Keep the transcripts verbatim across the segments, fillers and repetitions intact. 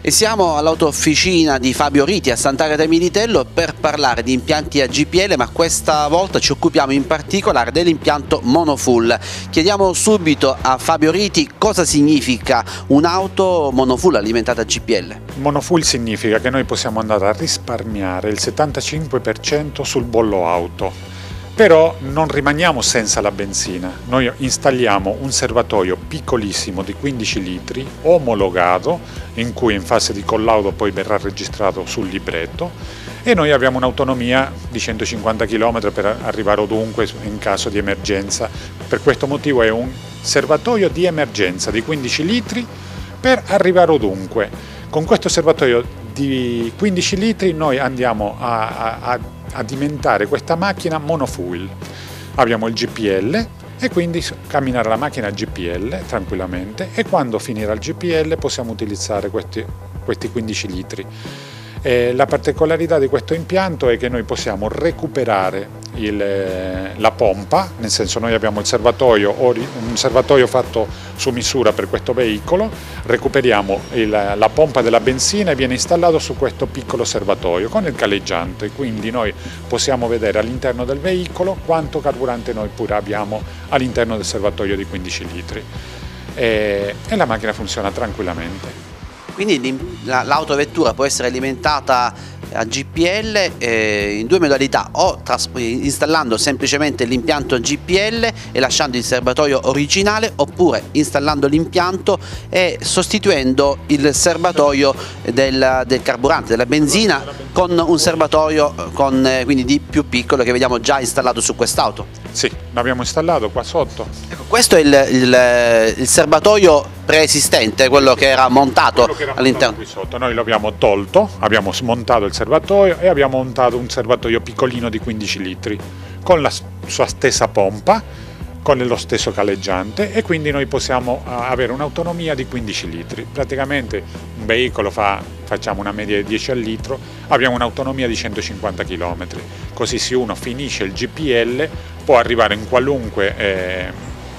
E siamo all'autofficina di Fabio Riti a Sant'Agata Militello per parlare di impianti a G P L, ma questa volta ci occupiamo in particolare dell'impianto monofull. Chiediamo subito a Fabio Riti cosa significa un'auto monofull alimentata a G P L. Monofull significa che noi possiamo andare a risparmiare il settantacinque per cento sul bollo auto. Però non rimaniamo senza la benzina, noi installiamo un serbatoio piccolissimo di quindici litri omologato, in cui in fase di collaudo poi verrà registrato sul libretto, e noi abbiamo un'autonomia di centocinquanta chilometri per arrivare ovunque in caso di emergenza. Per questo motivo è un serbatoio di emergenza di quindici litri per arrivare ovunque. Con questo serbatoio di quindici litri noi andiamo a, a, a alimentare questa macchina monofull. Abbiamo il G P L e quindi camminare la macchina a G P L tranquillamente, e quando finirà il G P L possiamo utilizzare questi, questi quindici litri. E la particolarità di questo impianto è che noi possiamo recuperare il, la pompa, nel senso noi abbiamo il serbatoio, un serbatoio fatto su misura per questo veicolo, recuperiamo il, la pompa della benzina e viene installato su questo piccolo serbatoio con il galleggiante, quindi noi possiamo vedere all'interno del veicolo quanto carburante noi pure abbiamo all'interno del serbatoio di quindici litri, e, e la macchina funziona tranquillamente. Quindi l'autovettura può essere alimentata a G P L eh, in due modalità: o installando semplicemente l'impianto G P L e lasciando il serbatoio originale, oppure installando l'impianto e sostituendo il serbatoio del, del carburante, della benzina, con un serbatoio con, eh, quindi di più piccolo, che vediamo già installato su quest'auto. Sì, l'abbiamo installato qua sotto. Ecco, questo è il, il, il serbatoio preesistente, quello che era montato all'interno. Qui sotto noi lo abbiamo tolto, abbiamo smontato il serbatoio e abbiamo montato un serbatoio piccolino di quindici litri con la sua stessa pompa, con lo stesso galleggiante, e quindi noi possiamo avere un'autonomia di quindici litri. Praticamente un veicolo fa, facciamo una media di dieci al litro, abbiamo un'autonomia di centocinquanta chilometri. Così se uno finisce il G P L può arrivare in qualunque eh,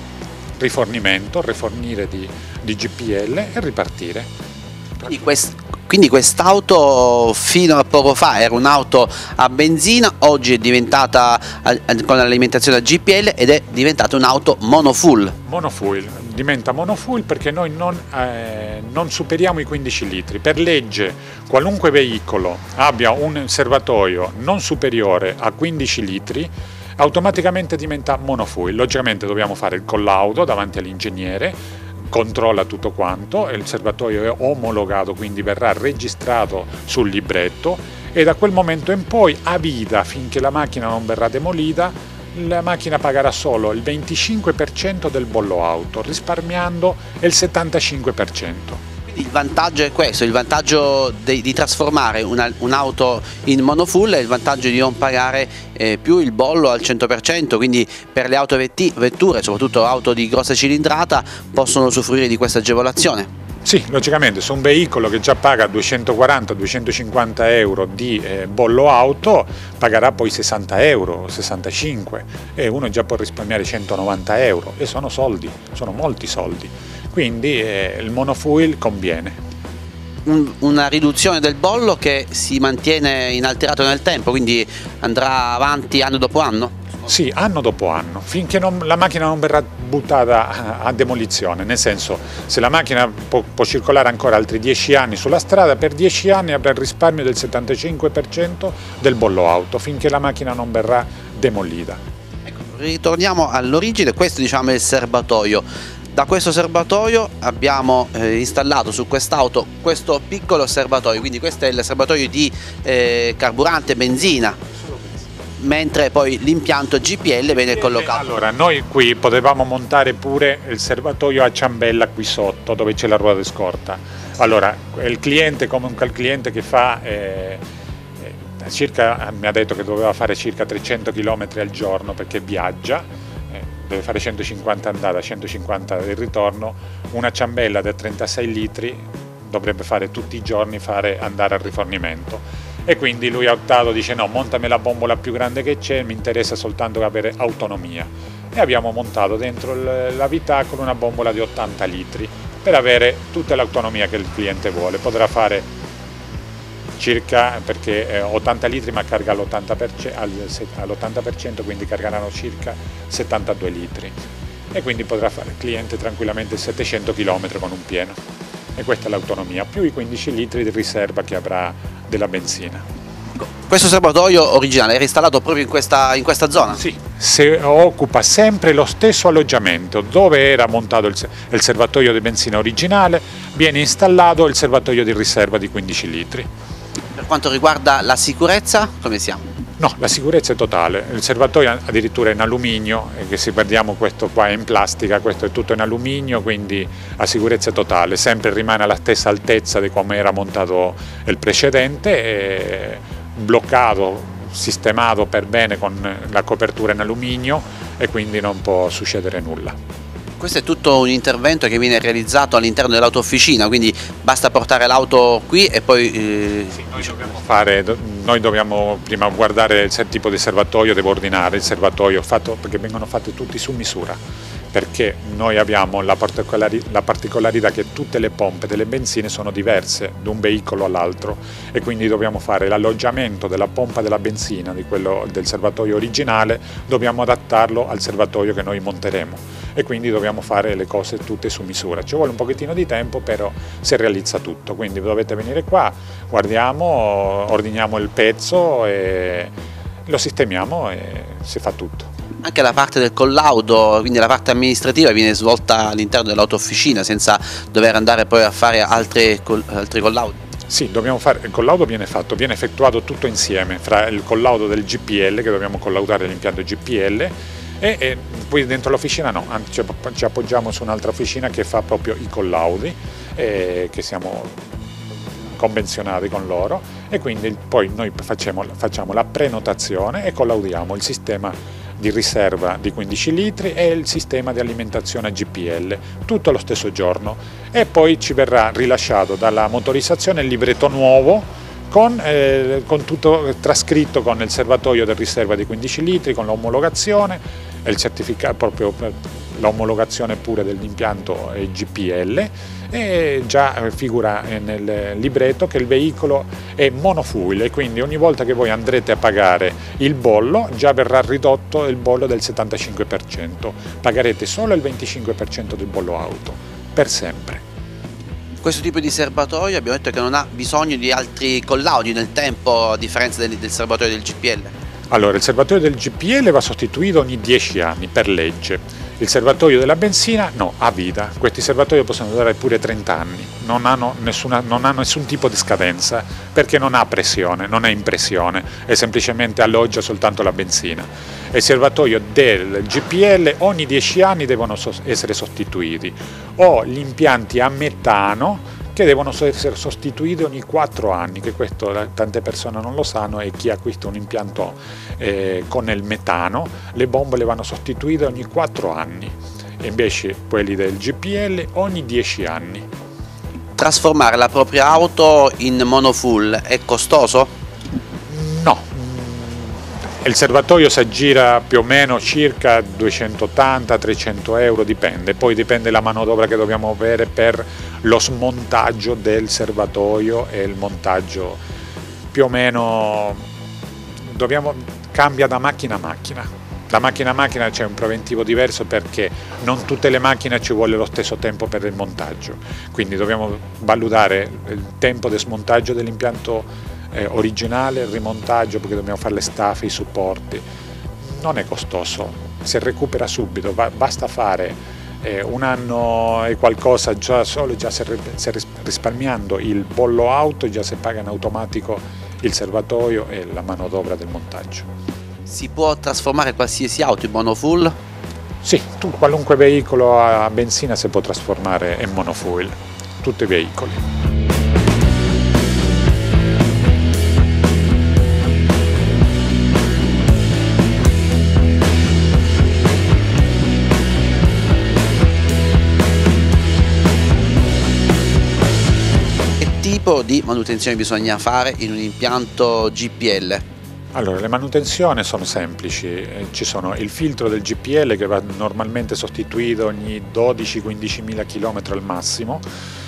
rifornimento, rifornire di, di G P L e ripartire. Quindi quest Quindi quest'auto fino a poco fa era un'auto a benzina, oggi è diventata con l'alimentazione a G P L ed è diventata un'auto monofull. Monofull, diventa monofull perché noi non, eh, non superiamo i quindici litri. Per legge qualunque veicolo abbia un serbatoio non superiore a quindici litri automaticamente diventa monofull. Logicamente dobbiamo fare il collaudo davanti all'ingegnere, controlla tutto quanto, il serbatoio è omologato, quindi verrà registrato sul libretto, e da quel momento in poi a vita, finché la macchina non verrà demolita, la macchina pagherà solo il venticinque per cento del bollo auto, risparmiando il settantacinque per cento. Il vantaggio è questo, il vantaggio di, di trasformare un'auto in monofull è il vantaggio di non pagare eh, più il bollo al cento per cento, quindi per le autovetture, soprattutto auto di grossa cilindrata, possono usufruire di questa agevolazione. Sì, logicamente su un veicolo che già paga duecentoquaranta duecentocinquanta euro di eh, bollo auto pagherà poi sessanta euro, sessantacinque, e uno già può risparmiare centonovanta euro, e sono soldi, sono molti soldi. Quindi eh, il monofull conviene. Un, una riduzione del bollo che si mantiene inalterato nel tempo, quindi andrà avanti anno dopo anno? Sì, anno dopo anno, finché non, la macchina non verrà buttata a, a demolizione, nel senso, se la macchina può, può circolare ancora altri dieci anni sulla strada, per dieci anni avrà il risparmio del settantacinque per cento del bollo auto, finché la macchina non verrà demolita. Ecco, ritorniamo all'origine, questo diciamo è il serbatoio. Da questo serbatoio abbiamo eh, installato su quest'auto questo piccolo serbatoio, quindi questo è il serbatoio di eh, carburante, benzina, mentre poi l'impianto G P L viene collocato. Allora, noi qui potevamo montare pure il serbatoio a ciambella qui sotto, dove c'è la ruota di scorta. Allora, il cliente, comunque il cliente che fa, eh, eh, circa, mi ha detto che doveva fare circa trecento chilometri al giorno perché viaggia, deve fare centocinquanta andata, centocinquanta del ritorno, una ciambella da trentasei litri dovrebbe fare tutti i giorni, fare andare al rifornimento, e quindi lui ha optato, dice no, montami la bombola più grande che c'è, mi interessa soltanto avere autonomia, e abbiamo montato dentro l'abitacolo una bombola di ottanta litri per avere tutta l'autonomia che il cliente vuole. Potrà fare circa, perché eh, ottanta litri ma carga all'ottanta per cento, quindi cargeranno circa settantadue litri, e quindi potrà fare il cliente tranquillamente settecento chilometri con un pieno, e questa è l'autonomia, più i quindici litri di riserva che avrà della benzina. Questo serbatoio originale era installato proprio in questa, in questa zona? Sì, se occupa sempre lo stesso alloggiamento dove era montato il, il serbatoio di benzina originale, viene installato il serbatoio di riserva di quindici litri. Per quanto riguarda la sicurezza, come siamo? No, la sicurezza è totale, il serbatoio addirittura è in alluminio, e che se guardiamo questo qua è in plastica, questo è tutto in alluminio, quindi la sicurezza è totale, sempre rimane alla stessa altezza di come era montato il precedente, e bloccato, sistemato per bene con la copertura in alluminio, e quindi non può succedere nulla. Questo è tutto un intervento che viene realizzato all'interno dell'autofficina, quindi basta portare l'auto qui e poi... Eh... Sì, noi, dobbiamo fare, noi dobbiamo prima guardare il tipo di serbatoio, devo ordinare il serbatoio fatto, perché vengono fatti tutti su misura, perché noi abbiamo la, particolari, la particolarità che tutte le pompe delle benzine sono diverse da un veicolo all'altro, e quindi dobbiamo fare l'alloggiamento della pompa della benzina, di quello del serbatoio originale, dobbiamo adattarlo al serbatoio che noi monteremo, e quindi dobbiamo fare le cose tutte su misura. Ci vuole un pochettino di tempo, però si realizza tutto, quindi dovete venire qua, guardiamo, ordiniamo il pezzo e lo sistemiamo e si fa tutto. Anche la parte del collaudo, quindi la parte amministrativa, viene svolta all'interno dell'autofficina senza dover andare poi a fare altri, altri collaudi? Sì, dobbiamo fare, il collaudo viene fatto, viene effettuato tutto insieme, fra il collaudo del G P L, che dobbiamo collaudare l'impianto G P L, e, e poi dentro l'officina no, ci, ci appoggiamo su un'altra officina che fa proprio i collaudi, e che siamo convenzionati con loro, e quindi poi noi facciamo, facciamo la prenotazione e collaudiamo il sistema di riserva di quindici litri e il sistema di alimentazione G P L, tutto lo stesso giorno, e poi ci verrà rilasciato dalla motorizzazione il libretto nuovo con, eh, con tutto trascritto, con il serbatoio di riserva di quindici litri, con l'omologazione e il certificato, proprio l'omologazione pure dell'impianto G P L, e già figura nel libretto che il veicolo è monofuel, e quindi ogni volta che voi andrete a pagare il bollo già verrà ridotto il bollo del settantacinque per cento, pagherete solo il venticinque per cento del bollo auto, per sempre. Questo tipo di serbatoio abbiamo detto che non ha bisogno di altri collaudi nel tempo, a differenza del, del serbatoio del G P L? Allora, il serbatoio del G P L va sostituito ogni dieci anni per legge. Il serbatoio della benzina no, a vita. Questi serbatoi possono durare pure trenta anni, non hanno, nessuna, non hanno nessun tipo di scadenza, perché non ha pressione, non è impressione, è semplicemente alloggia soltanto la benzina. E il serbatoio del G P L ogni dieci anni devono essere sostituiti, o gli impianti a metano che devono essere sostituiti ogni quattro anni, che questo tante persone non lo sanno, e chi acquista un impianto eh, con il metano, le bombe le vanno sostituite ogni quattro anni, e invece quelli del G P L ogni dieci anni. Trasformare la propria auto in monofuel è costoso? No, il serbatoio si aggira più o meno circa duecentottanta trecento euro, dipende, poi dipende la manodopera che dobbiamo avere per lo smontaggio del serbatoio e il montaggio, più o meno dobbiamo, cambia da macchina a macchina. Da macchina a macchina c'è un preventivo diverso, perché non tutte le macchine ci vuole lo stesso tempo per il montaggio, quindi dobbiamo valutare il tempo di smontaggio dell'impianto eh, originale, il rimontaggio, perché dobbiamo fare le staffe, i supporti. Non è costoso, si recupera subito, va, basta fare eh, un anno e qualcosa, già solo già si, si risparmiando il bollo auto, già si paga in automatico il serbatoio e la manodopera del montaggio. Si può trasformare qualsiasi auto in monofuel? Sì, tu, qualunque veicolo a benzina si può trasformare in monofuel, tutti i veicoli. Che tipo di manutenzione bisogna fare in un impianto G P L? Allora, le manutenzioni sono semplici, eh, ci sono il filtro del G P L che va normalmente sostituito ogni dodici quindici mila chilometri al massimo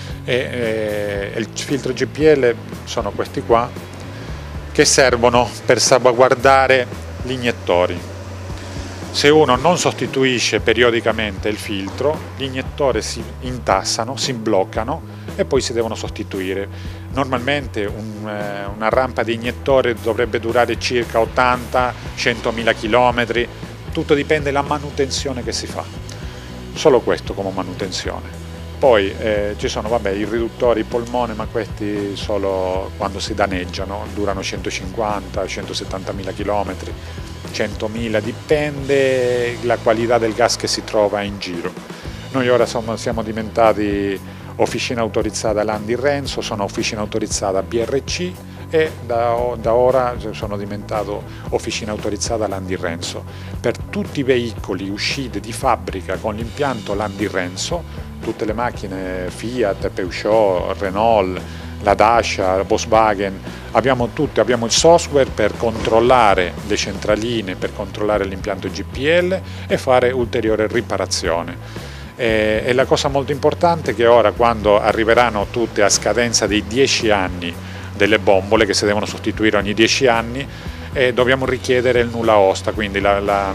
e eh, il filtro G P L sono questi qua che servono per salvaguardare gli iniettori. Se uno non sostituisce periodicamente il filtro, gli iniettori si intassano, si bloccano e poi si devono sostituire. Normalmente un, eh, una rampa di iniettori dovrebbe durare circa ottanta centomila chilometri, tutto dipende dalla manutenzione che si fa, solo questo come manutenzione. Poi eh, ci sono vabbè, i riduttori polmone, ma questi solo quando si danneggiano, durano centocinquanta centosettantamila chilometri, centomila, dipende la qualità del gas che si trova in giro. Noi ora siamo, siamo diventati officina autorizzata Landi Renzo, sono officina autorizzata B R C e da, da ora sono diventato officina autorizzata Landi Renzo. Per tutti i veicoli usciti di fabbrica con l'impianto Landi Renzo, tutte le macchine Fiat, Peugeot, Renault, la Dacia, la Volkswagen, abbiamo tutte, abbiamo il software per controllare le centraline, per controllare l'impianto G P L e fare ulteriore riparazione. E la cosa molto importante è che ora, quando arriveranno tutte a scadenza dei dieci anni delle bombole, che si devono sostituire ogni dieci anni, eh, dobbiamo richiedere il nulla osta, quindi la, la,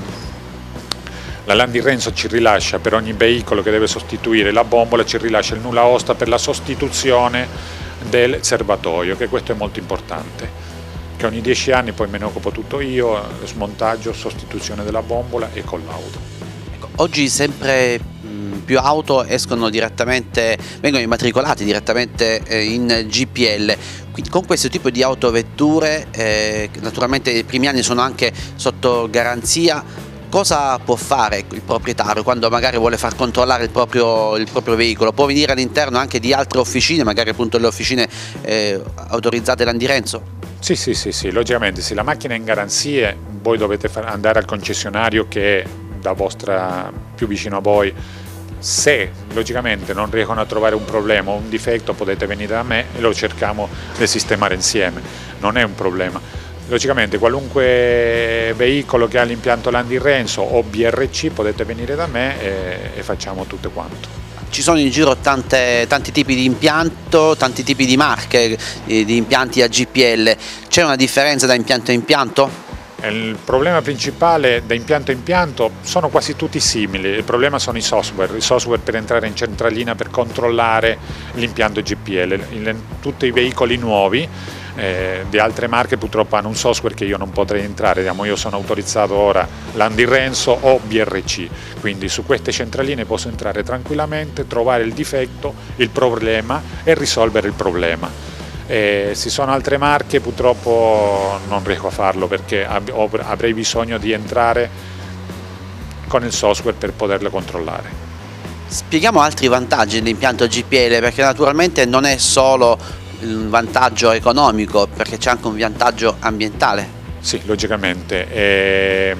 la Landi Renzo ci rilascia per ogni veicolo che deve sostituire la bombola, ci rilascia il nulla osta per la sostituzione del serbatoio, che questo è molto importante, che ogni dieci anni poi me ne occupo tutto io, smontaggio, sostituzione della bombola e collaudo. Ecco, oggi sempre più auto escono direttamente, vengono immatricolati direttamente in G P L. Quindi con questo tipo di autovetture, eh, naturalmente i primi anni sono anche sotto garanzia, cosa può fare il proprietario quando magari vuole far controllare il proprio, il proprio veicolo? Può venire all'interno anche di altre officine, magari appunto le officine eh, autorizzate Landi Renzo? Sì, sì, sì, sì, logicamente se la macchina è in garanzie voi dovete andare al concessionario che è da vostra, più vicino a voi. Se logicamente non riescono a trovare un problema o un difetto, potete venire da me e lo cerchiamo di sistemare insieme, non è un problema. Logicamente qualunque veicolo che ha l'impianto Landi Renzo o B R C potete venire da me e, e facciamo tutto quanto. Ci sono in giro tante, tanti tipi di impianto, tanti tipi di marche di, di impianti a G P L, c'è una differenza da impianto a impianto? Il problema principale da impianto a impianto sono quasi tutti simili, il problema sono i software, i software per entrare in centralina per controllare l'impianto G P L. In, tutti i veicoli nuovi eh, di altre marche purtroppo hanno un software che io non potrei entrare, diciamo, io sono autorizzato ora Landi Renzo o B R C, quindi su queste centraline posso entrare tranquillamente, trovare il difetto, il problema e risolvere il problema. Eh, se sono altre marche purtroppo non riesco a farlo perché avrei bisogno di entrare con il software per poterlo controllare. Spieghiamo altri vantaggi dell'impianto G P L, perché naturalmente non è solo un vantaggio economico, perché c'è anche un vantaggio ambientale. Sì, logicamente eh,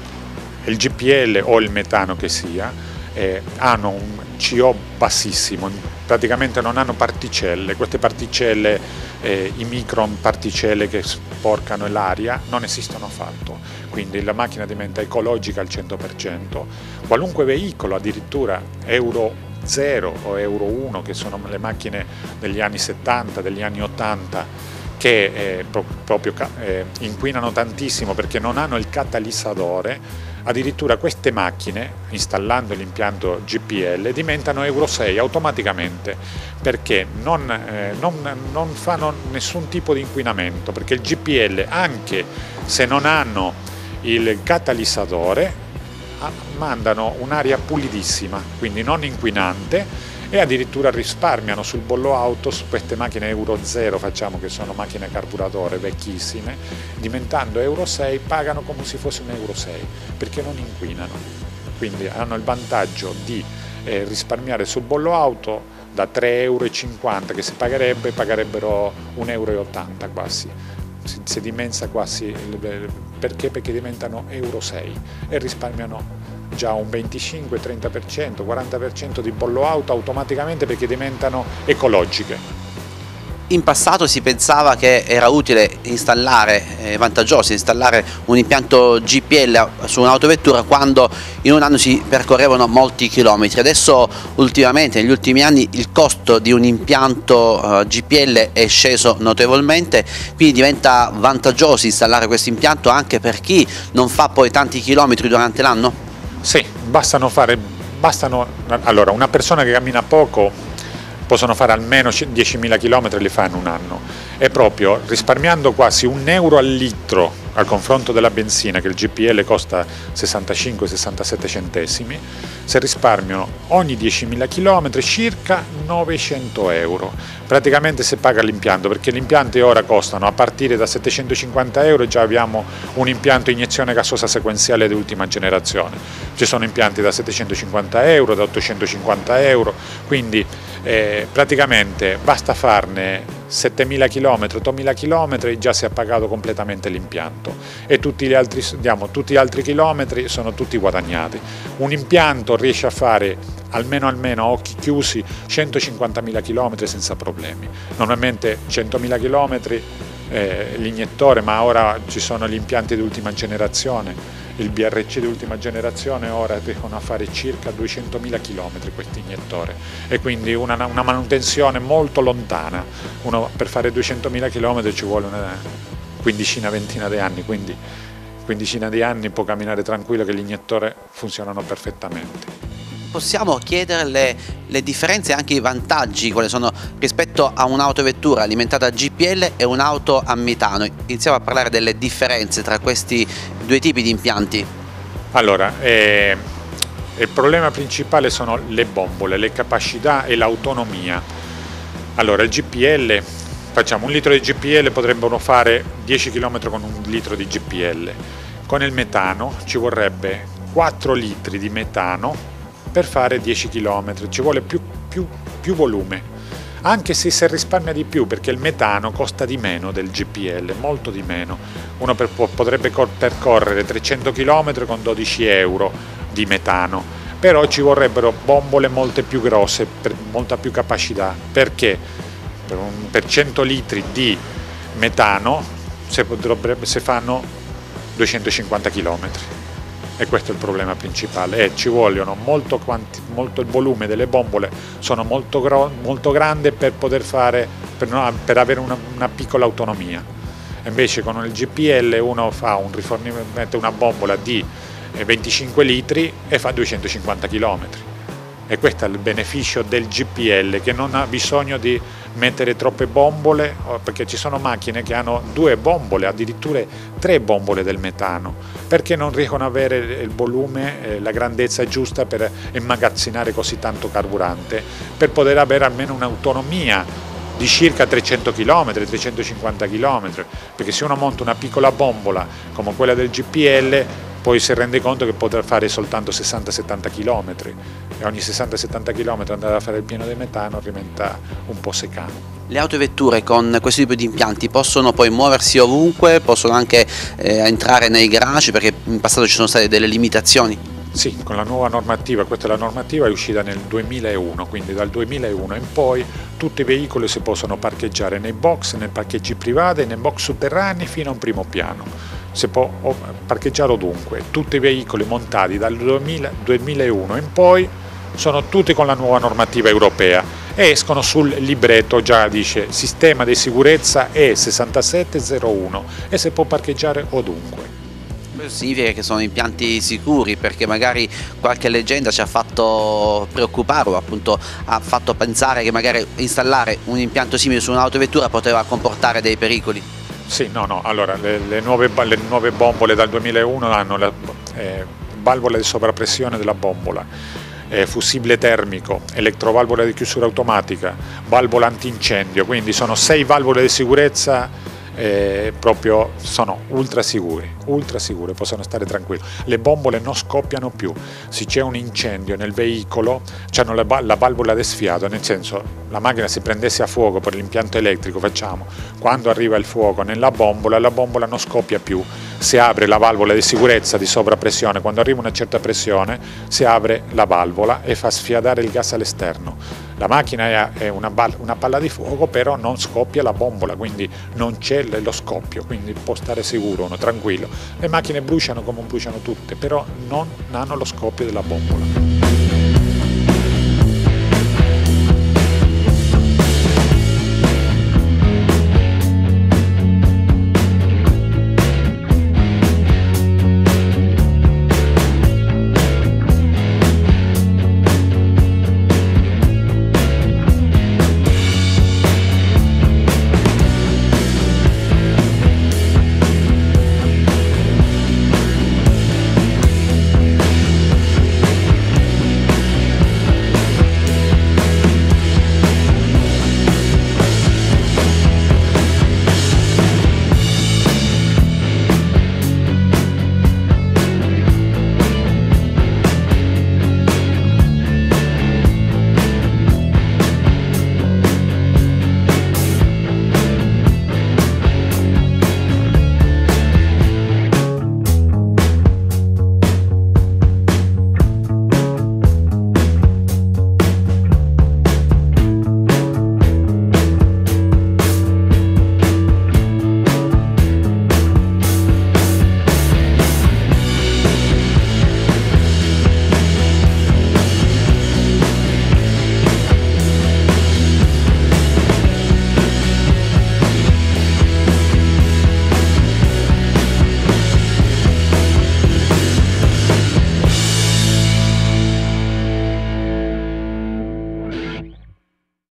il G P L o il metano che sia eh, hanno un C O bassissimo, praticamente non hanno particelle, queste particelle, eh, i micron particelle che sporcano l'aria non esistono affatto, quindi la macchina diventa ecologica al cento per cento. Qualunque veicolo, addirittura Euro zero o Euro uno, che sono le macchine degli anni settanta, degli anni ottanta, che eh, pro proprio eh, inquinano tantissimo perché non hanno il catalizzatore, addirittura queste macchine, installando l'impianto G P L, diventano Euro sei automaticamente, perché non, eh, non, non fanno nessun tipo di inquinamento, perché il G P L, anche se non hanno il catalizzatore, mandano un'aria pulitissima, quindi non inquinante, e addirittura risparmiano sul bollo auto. Su queste macchine Euro zero, facciamo, che sono macchine carburatore vecchissime, diventando Euro sei pagano come se fosse un Euro sei perché non inquinano, quindi hanno il vantaggio di eh, risparmiare sul bollo auto da tre e cinquanta euro che si pagherebbe, pagherebbero un euro e ottanta quasi, si, si dimezza quasi, perché? Perché diventano Euro sei e risparmiano già un venticinque, trenta per cento, quaranta per cento di bollo auto automaticamente, perché diventano ecologiche. In passato si pensava che era utile installare, eh, vantaggioso installare un impianto G P L su un'autovettura quando in un anno si percorrevano molti chilometri. Adesso ultimamente, negli ultimi anni, il costo di un impianto eh, G P L è sceso notevolmente, quindi diventa vantaggioso installare questo impianto anche per chi non fa poi tanti chilometri durante l'anno? Sì, bastano fare, bastano, allora una persona che cammina poco possono fare almeno diecimila chilometri, li fa in un anno, e proprio risparmiando quasi un euro al litro al confronto della benzina, che il G P L costa sessantacinque sessantasette centesimi, se risparmiano ogni diecimila chilometri circa novecento euro, praticamente se paga l'impianto, perché gli impianti ora costano a partire da settecentocinquanta euro, e già abbiamo un impianto iniezione gassosa sequenziale di ultima generazione, ci sono impianti da settecentocinquanta euro, da ottocentocinquanta euro, quindi eh, praticamente basta farne settemila chilometri, ottomila chilometri, già si è pagato completamente l'impianto, e tutti gli altri, diciamo, tutti gli altri chilometri sono tutti guadagnati. Un impianto riesce a fare almeno almeno a occhi chiusi centocinquantamila chilometri senza problemi. Normalmente centomila chilometri eh, l'iniettore, ma ora ci sono gli impianti di ultima generazione, il B R C di ultima generazione ora riescono a fare circa duecentomila chilometri questo iniettore, e quindi una, una manutenzione molto lontana. Uno per fare duecentomila chilometri ci vuole una quindicina, ventina di anni, quindi quindicina di anni può camminare tranquillo che l'iniettore funzionano perfettamente. Possiamo chiedere le, le differenze e anche i vantaggi quali sono rispetto a un'autovettura alimentata a G P L e un'auto a metano. Iniziamo a parlare delle differenze tra questi due tipi di impianti. Allora, eh, il problema principale sono le bombole, le capacità e l'autonomia. Allora, il G P L, facciamo un litro di G P L, potrebbero fare dieci chilometri con un litro di G P L. Con il metano ci vorrebbe quattro litri di metano per fare dieci chilometri, ci vuole più, più, più volume, anche se si risparmia di più, perché il metano costa di meno del G P L, molto di meno. Uno per, potrebbe percorrere trecento chilometri con dodici euro di metano, però ci vorrebbero bombole molte più grosse, per molta più capacità, perché per, un, per cento litri di metano si, potrebbe, si fanno duecentocinquanta chilometri. E questo è il problema principale, e ci vogliono molto, quanti, molto il volume delle bombole sono molto, molto grande per poter fare, per, no, per avere una, una piccola autonomia. Invece con il G P L uno fa un rifornimento, una bombola di venticinque litri e fa duecentocinquanta chilometri. E questo è il beneficio del G P L, che non ha bisogno di mettere troppe bombole, perché ci sono macchine che hanno due bombole, addirittura tre bombole del metano, perché non riescono ad avere il volume, la grandezza giusta per immagazzinare così tanto carburante, per poter avere almeno un'autonomia di circa trecento chilometri, trecentocinquanta chilometri, perché se uno monta una piccola bombola come quella del G P L, poi si rende conto che potrà fare soltanto sessanta settanta chilometri, e ogni sessanta settanta chilometri andare a fare il pieno di metano diventa un po' secano. Le autovetture con questo tipo di impianti possono poi muoversi ovunque, possono anche eh, entrare nei garage, perché in passato ci sono state delle limitazioni? Sì, con la nuova normativa, questa è la normativa è uscita nel duemilauno, quindi dal duemilauno in poi tutti i veicoli si possono parcheggiare nei box, nei parcheggi privati, nei box sotterranei fino a un primo piano. Si può parcheggiare ovunque. Tutti i veicoli montati dal duemilauno in poi sono tutti con la nuova normativa europea e escono sul libretto, già dice sistema di sicurezza E sessantasette zero uno, e si può parcheggiare ovunque. Questo significa che sono impianti sicuri, perché magari qualche leggenda ci ha fatto preoccupare o appunto ha fatto pensare che magari installare un impianto simile su un'autovettura poteva comportare dei pericoli. Sì, no, no, allora le, le, nuove, le nuove bombole dal duemilauno hanno la eh, valvola di sovrappressione della bombola, eh, fusibile termico, elettrovalvola di chiusura automatica, valvola antincendio, quindi sono sei valvole di sicurezza. Eh, proprio sono ultra sicuri, ultra sicure, possono stare tranquilli. Le bombole non scoppiano più, se c'è un incendio nel veicolo hanno la, la valvola di sfiato, nel senso la macchina si prendesse a fuoco per l'impianto elettrico, facciamo, quando arriva il fuoco nella bombola, la bombola non scoppia più, si apre la valvola di sicurezza di sovrappressione, quando arriva una certa pressione si apre la valvola e fa sfiatare il gas all'esterno. La macchina è una, una palla di fuoco, però non scoppia la bombola, quindi non c'è lo scoppio, quindi può stare sicuro, uno tranquillo. Le macchine bruciano come bruciano tutte, però non hanno lo scoppio della bombola.